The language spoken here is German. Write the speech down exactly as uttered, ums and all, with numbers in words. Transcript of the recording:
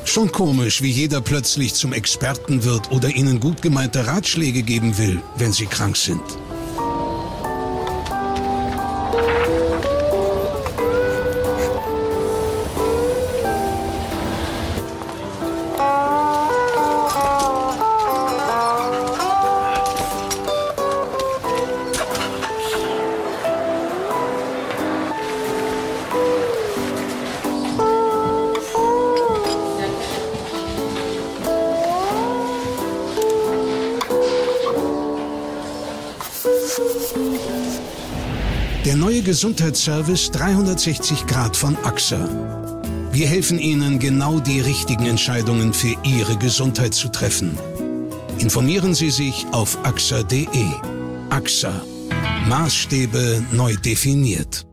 Schon komisch, wie jeder plötzlich zum Experten wird oder Ihnen gut gemeinte Ratschläge geben will, wenn Sie krank sind. Der neue Gesundheitsservice dreihundertsechzig Grad von A X A. Wir helfen Ihnen, genau die richtigen Entscheidungen für Ihre Gesundheit zu treffen. Informieren Sie sich auf A X A punkt de. A X A. Maßstäbe neu definiert.